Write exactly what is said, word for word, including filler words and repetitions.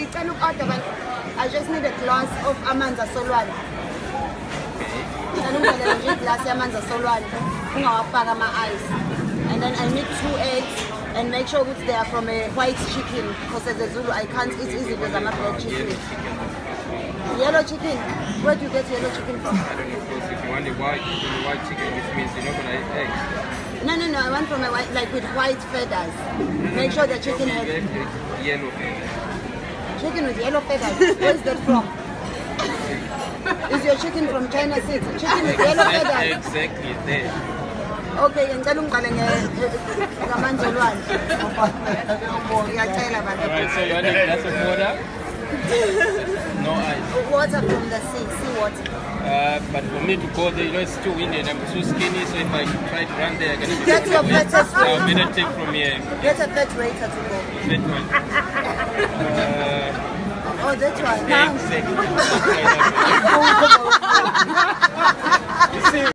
I just need a glass of amanzi asolwandle. A glass of amanzi asolwandle. Ungawafaka ama-ice. And then I need two eggs and make sure they are from a white chicken because as a Zulu I can't eat easy because I'm a black chicken. Yellow chicken? Where do you get yellow chicken from? I don't know, because if you want the white, the white chicken, which means you're not going to eat eggs. No, no, no, I want from a white, like with white feathers. Make sure the chicken has... Yellow feathers. Chicken with yellow feathers? Where is that from? Is your chicken from China City? Chicken with yellow feathers? Exactly, there. Okay, ngicela ungiqale ngamanzi olwandle. Ngiyacela bandla. Alright, so you want a glass of water? No ice. Water from the sea, sea water. Uh, but for me to go there, you know, it's too windy and I'm too skinny, so if I try to run there, I'm going to get your fattest I'll better take from here. Get a fat waiter to go. That one. Uh, oh, that one. Exactly.